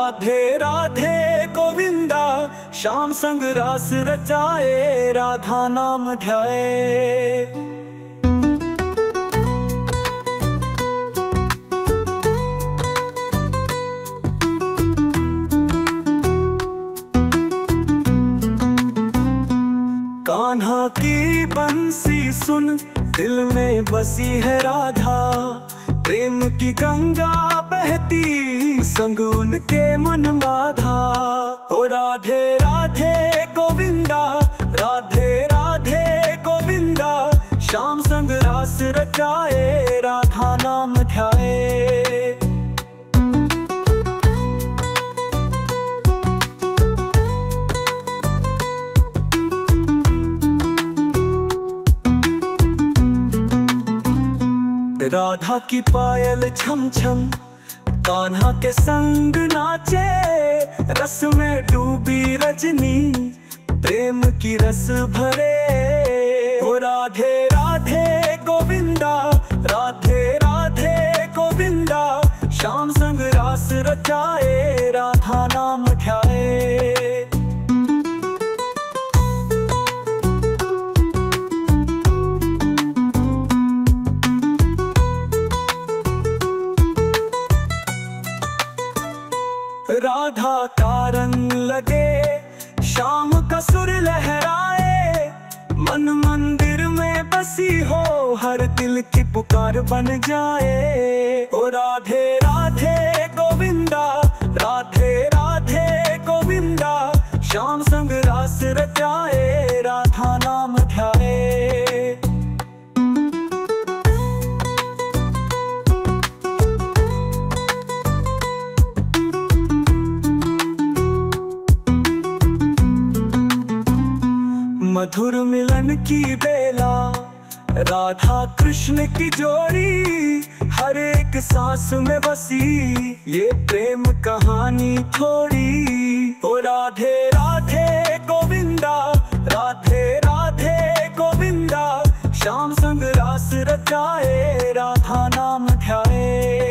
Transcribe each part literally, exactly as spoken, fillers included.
राधे राधे गोविंदा, श्याम संग रास रचाए, राधा नाम ध्याए। कान्हा की बंसी सुन, दिल में बसी है राधा, प्रेम की गंगा बहती संग उनके मन बाधा। ओ राधे राधे गोविंदा, राधे राधे गोविंदा, श्याम संग रास रचाए, राधा नाम ध्याए। राधा की पायल छम छम, कान्हा के संग नाचे, रस में डूबी रजनी, प्रेम की रस भरे। ओ राधे राधे गोविंदा, राधे राधे गोविंदा, श्याम संग रास रचाए, राधा नाम ध्याए। राधा का रंग लगे, श्याम का सुर लहराए, मन मंदिर में बसी हो, हर दिल की पुकार बन जाए। ओ राधे राधे गोविंदा, राधे राधे गोविंदा, श्याम संग रास रचाए, राधा नाम ध्याए। मधुर मिलन की बेला, राधा कृष्ण की जोड़ी, हर एक सांस में बसी ये प्रेम कहानी थोड़ी। ओ राधे राधे गोविंदा, राधे राधे गोविंदा, श्याम संग रास रचाए, राधा नाम ध्याए।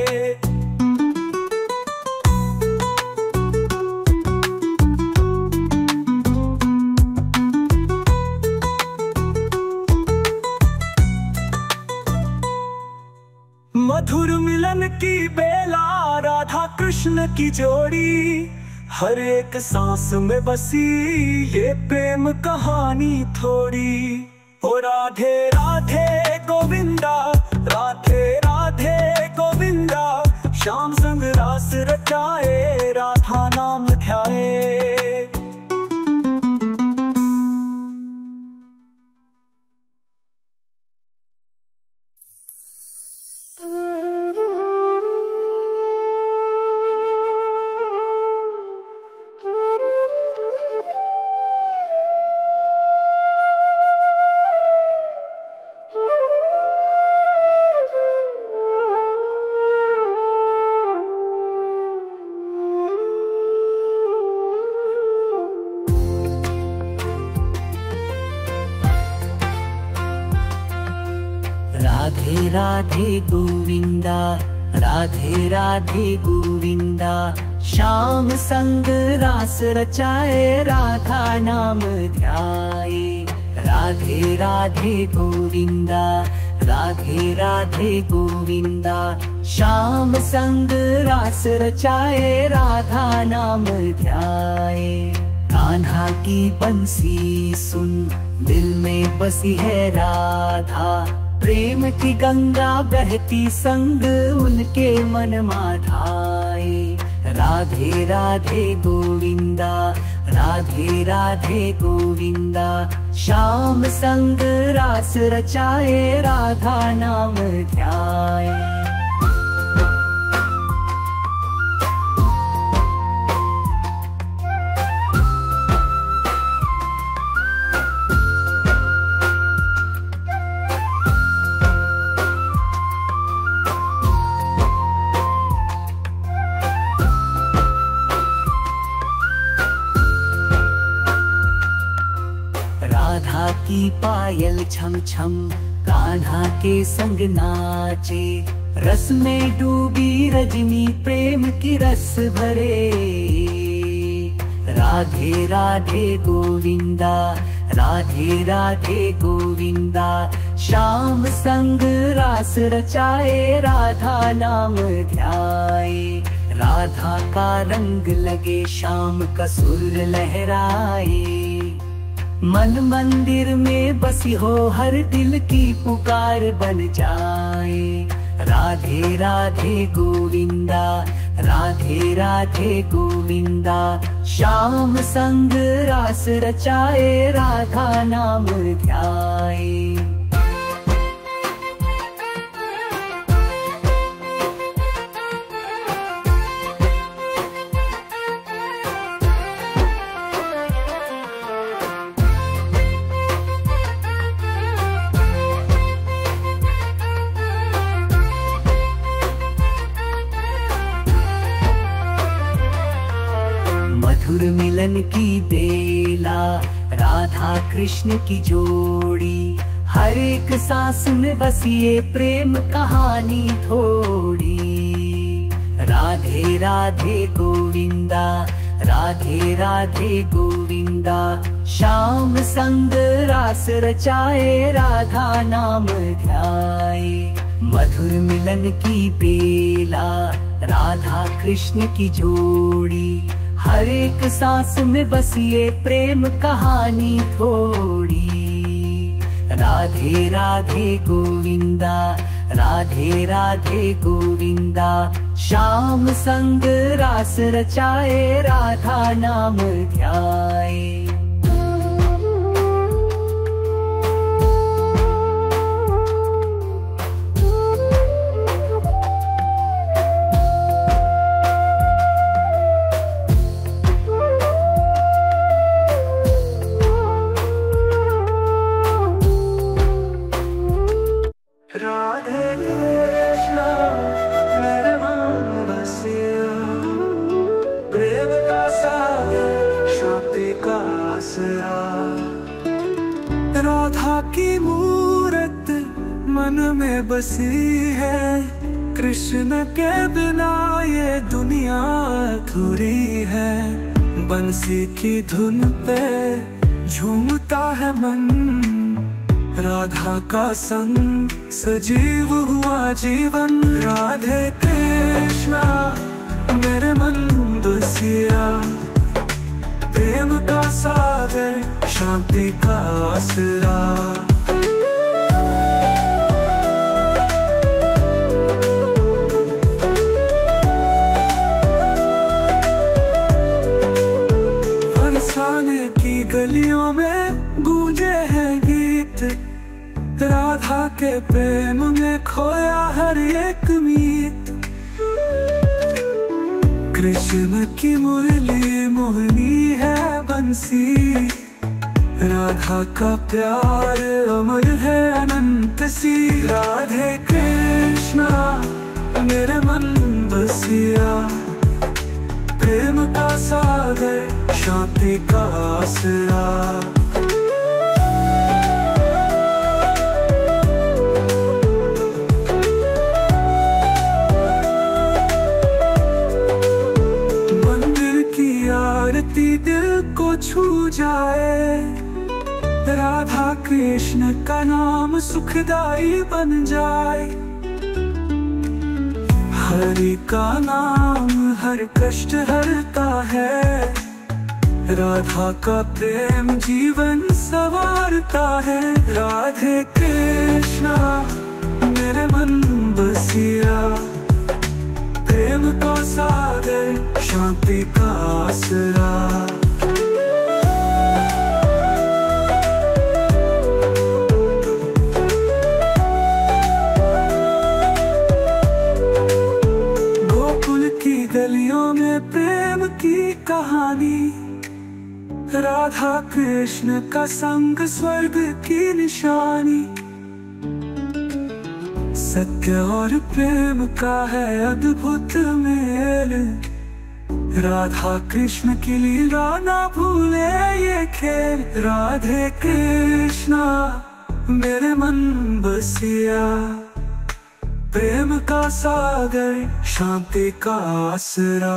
मधुर मिलन की बेला, राधा कृष्ण की जोड़ी, हर एक सांस में बसी ये प्रेम कहानी थोड़ी। ओ राधे राधे गोविंदा, राधे राधे गोविंदा, श्याम संग रास रचाए, राधा नाम ध्याए। राधे राधे गोविंदा, राधे राधे गोविंदा, श्याम संग रास रचाए, राधा नाम ध्याए। राधे राधे गोविंदा, राधे राधे गोविंदा, श्याम संग रास रचाए, राधा नाम ध्याए। कान्हा की बंसी सुन, दिल में बसी है राधा, प्रेम की गंगा बहती संग उनके मन माधाए। राधे राधे गोविंदा, राधे राधे गोविंदा, श्याम संग रास रचाए, राधा नाम ध्याए। राधा की पायल छम छम, कान्हा के संग नाचे, रस में डूबी रजनी प्रेम की रस भरे। राधे राधे गोविंदा, राधे राधे गोविंदा। श्याम संग रास रचाए, राधा नाम ध्याए। राधा का रंग लगे, श्याम का सुर लहराए। मन मंदिर में बसी हो, हर दिल की पुकार बन जाए। राधे राधे गोविंदा, राधे राधे गोविंदा। श्याम संग रास रचाए, राधा नाम ध्याए। मधुर मिलन की बेला, राधा कृष्ण की जोड़ी। हर एक सांस में बसी ये प्रेम कहानी थोड़ी। राधे राधे गोविंदा, राधे राधे गोविंदा। श्याम संग रास रचाए, राधा नाम ध्याए। मधुर मिलन की बेला, राधा कृष्ण की जोड़ी। हर एक सांस में बसी ये प्रेम कहानी थोड़ी। राधे राधे गोविंदा, राधे राधे गोविंदा। श्याम संग रास रचाए, राधा नाम ध्याए। राधे कृष्णा मेरे मन बसिया, प्रेम का सागर शांति का आसरा। राधा की मूरत मन में बसी है, कृष्ण के बिना ये दुनिया अधूरी है। बंसी की धुन पे झूमता है मन, राधा का संग सजीव हुआ जीवन। राधे कृष्णा मेरे मन बसिया, प्रेम का सागर शांति का आसरा। फरसाने की गलियों में गूंजे हैं गीत, राधा के प्रेम में खोया हर एक मीत। कृष्ण की मुरली मोहनी है बंसी, राधा का प्यार अमर है अनंत सी। राधे कृष्णा मेरे मन बसिया, प्रेम का सागर शांति का आसरा। दिल को छू जाए, राधा कृष्ण का नाम सुखदाई बन जाए। हरि का नाम हर कष्ट हरता है, राधा का प्रेम जीवन संवारता है। राधे कृष्णा मेरे मन बसिया, प्रेम का सागर शांति का आसरा। गोकुल की गलियों में प्रेम की कहानी, राधा कृष्ण का संग स्वर्ग की निशानी। सत्य और प्रेम का है अद्भुत मेल, राधा कृष्ण की लीला ना भूले ये खेल। राधे कृष्णा मेरे मन बसिया, प्रेम का सागर, शांति का आसरा।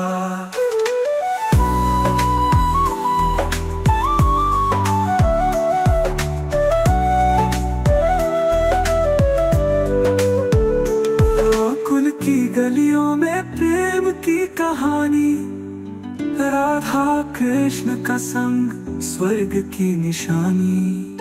कुल की गलियों में प्रेम की कहानी, राधा कृष्ण का संग स्वर्ग की निशानी।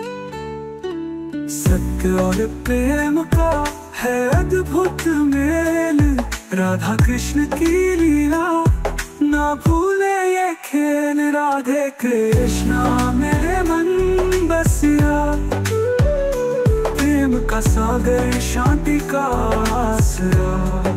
सत्य और प्रेम का है अद्भुत मेल, राधा कृष्ण की लीला ना भूले ये खेल। राधे कृष्णा मेरे मन बसिया, प्रेम का सागर, शांति का आसरा।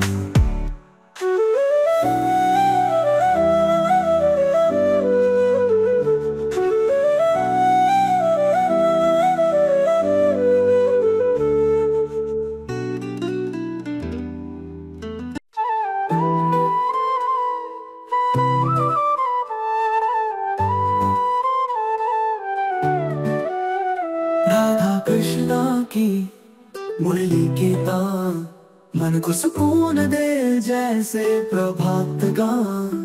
राधा कृष्णा की मुरली के तान, मन को सुकून दे जैसे प्रभात गान।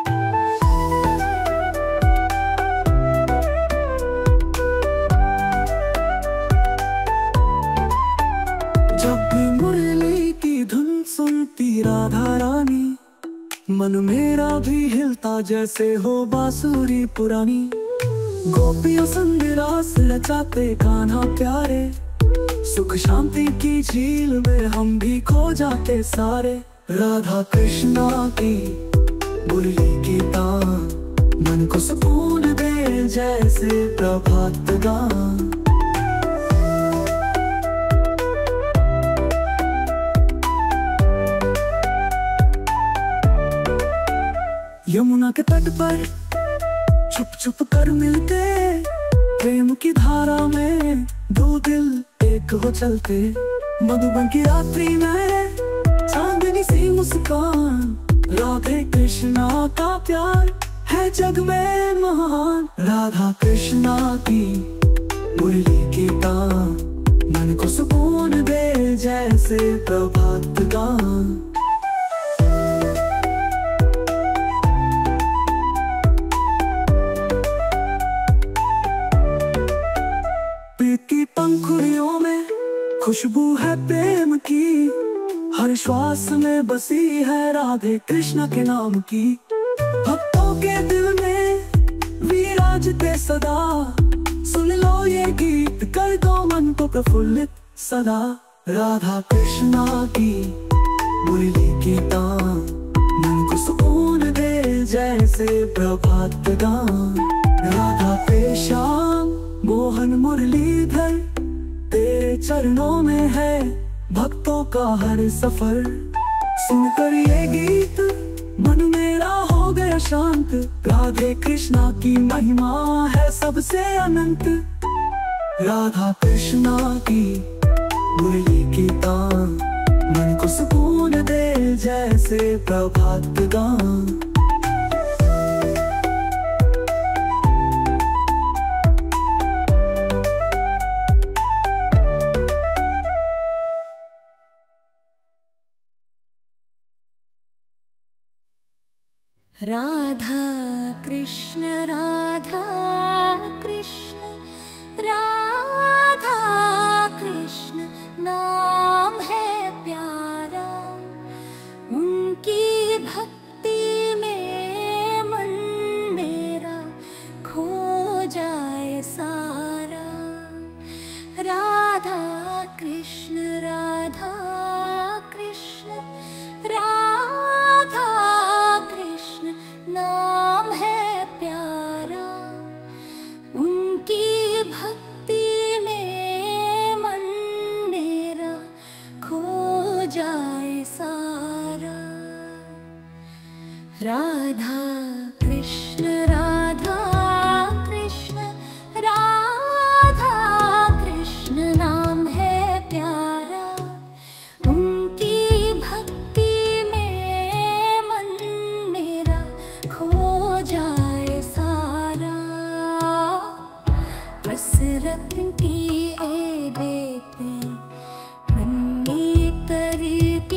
जब भी मुरली की धुन सुनती राधा रानी, मन मेरा भी हिलता जैसे हो बांसुरी पुरानी। गोपियों संग रास रचाते कान्हा प्यारे, सुख शांति की झील में हम भी खो जाते सारे। राधा कृष्णा की मुरली की तान, मन को सुकून दे जैसे प्रभात गान। यमुना के तट पर छुप छुप कर मिलते, प्रेम की धारा में दो दिल एक हो चलते। मधुबन की रात्रि में चांदनी सी मुस्कान, राधे कृष्णा का प्यार है जग में महान। राधा कृष्णा की मुरली की तान, मन को सुकून दे जैसे प्रभात गान। की पंखुड़ियों में खुशबू है प्रेम की, हर श्वास में बसी है राधे कृष्ण के नाम की। भक्तों के दिल में विराजते सदा, सुन लो ये गीत कर दो मन को प्रफुल्लित सदा। राधा कृष्णा की मुरली की तान, मन को सुकून दे जैसे प्रभात गान। राधा पे श्याम मोहन मुरलीधर, तेरे चरणों में है भक्तों का हर सफर। सुनकर ये गीत मन मेरा हो गया शांत, राधे कृष्णा की महिमा है सबसे अनंत। राधा कृष्णा की मुरली की तान, मन को सुकून दे जैसे प्रभात गान। राधा कृष्ण राधा कृष्ण राधा कृष्ण नाम है प्यारा, उनकी भक्ति में मन मेरा खो जाए सारा। राधा कृष्ण राधा कृष्ण राधा कृष्ण नाम है प्यारा, उनकी भक्ति में मन मेरा खो जाए सारा। राधा कृष्ण राधा कृष्ण राधा कृष्ण नाम है प्यारा, उनकी भक्ति में मन मेरा खो जाए सारा। हसरत की ए बेटे नन्ही तरी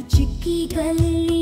बीच की गली